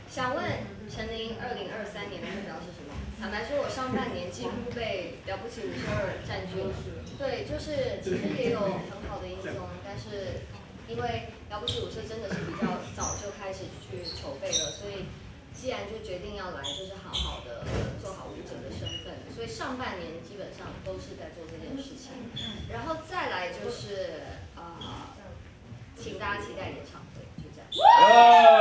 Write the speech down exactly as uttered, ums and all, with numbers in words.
想问陈琳，二零二三年的目标是什么？坦白说，我上半年几乎被了不起五十二占据了。对，就是其实也有很好的音综，但是因为了不起五十真的是比较早就开始去筹备了，所以既然就决定要来，就是好好的做好舞者的身份。所以上半年基本上都是在做这件事情，然后再来就是呃，请大家期待演唱会，就这样。